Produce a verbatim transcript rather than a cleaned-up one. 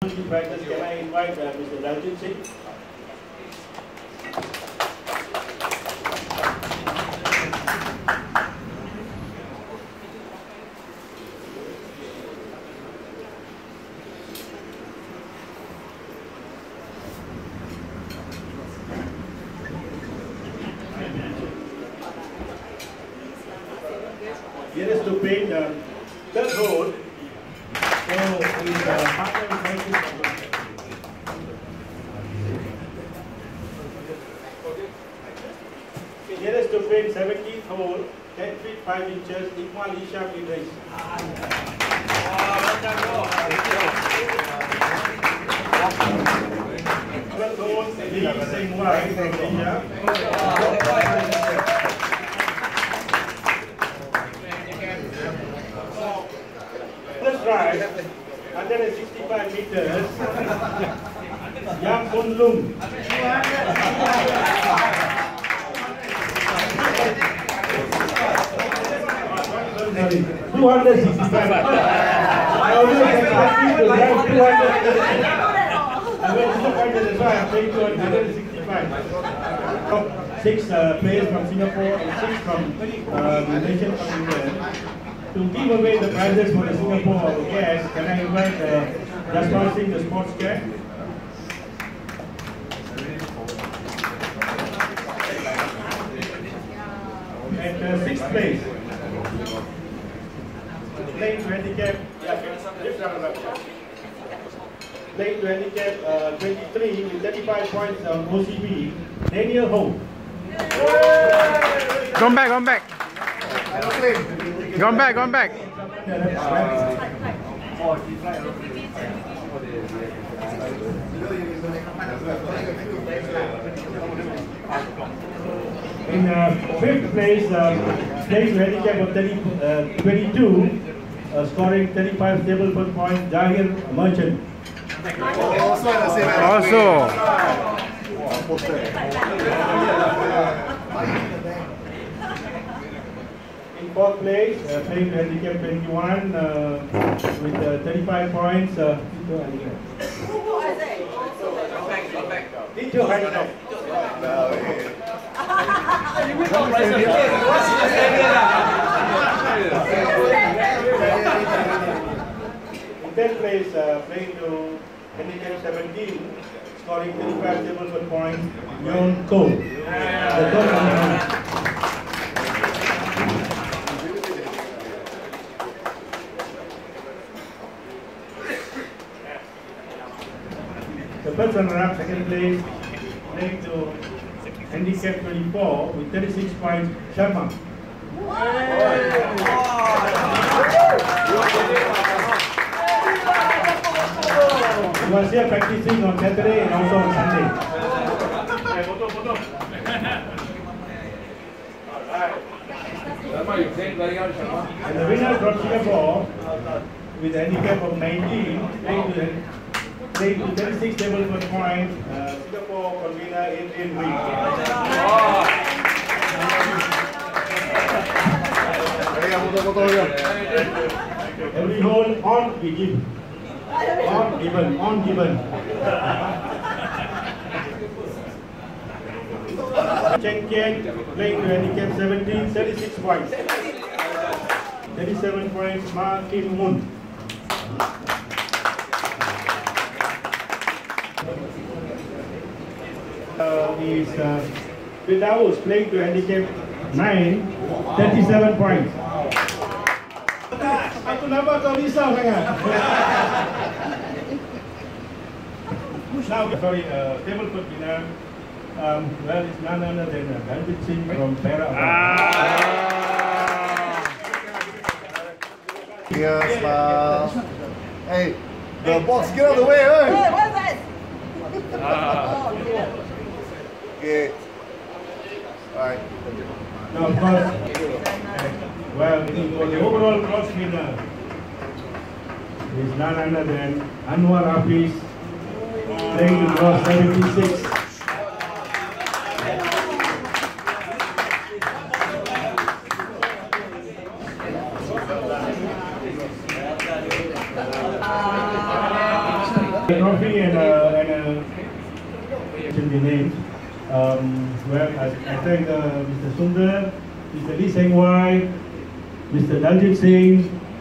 Practice, can I invite uh, Mister Daljit Singh? Here is to paint uh, third hole. So his uh, partner is going to here is to paint seventeenth hole, ten feet five inches, Iqmal Ishaq Idris. twelfth hole, Lee Seng Wai from India. First try, one hundred sixty-five meters, Yang Kun Lung. two hundred sixty-five. I always ask you to have two hundred. I was disappointed, that's why I'm saying one hundred sixty-five. Six uh, players from Singapore and six from uh, Malaysia from England. To give away the prizes for the Singapore guests, can I invite uh, Jaswal Singh, the sports chair? At uh, sixth place, playing to handicap, yeah, playing to handicap uh, twenty-three with thirty-five points on O C B, Daniel Ho. Come back, come back. Gone back, gone back. In uh, fifth place, uh, playing to handicap of thirty, uh, twenty-two, uh, scoring thirty-five stable foot points, Jahir Merchant. Also. In fourth place, uh, playing to handicap twenty-one uh, with uh, thirty-five points. Uh, Tito Handicap. In tenth place, uh, playing to handicap seventeen, scoring thirty-five stable foot points, Yon Ko. The third The first runner-up, second place, playing to handicap twenty-four with thirty-six points, Sharma. He was here practicing on Saturday and also on Sunday. And the winner from Singapore with a handicap of nineteen, playing to playing to thirty-six table per point, uh, Singapore convener Adrian Wing. Every hole on we give. On given, on given. Chen Kian playing to handicap seventeen, thirty-six points. thirty-seven points, Ma Kim Moon. Uh, is uh, Firdaus playing to handicap nine, thirty-seven points. Aku nampak kau risau sangat. Now, sorry, uh, table foot winner. Um, well, it's none other than uh, Daljit Singh from Perak. Yes, smile. Hey, the box, get out of the way, hey! Hey, what's that? Okay. Alright. Now, of course, well, the overall cross winner is none other than Anwar Hafiz, playing to draw seventy-six. The trophy and uh, and uh, in the names. Um, well, I, I thank uh, Mister Sundar, Mister Lee Seng Wai, Mister Daljit Singh,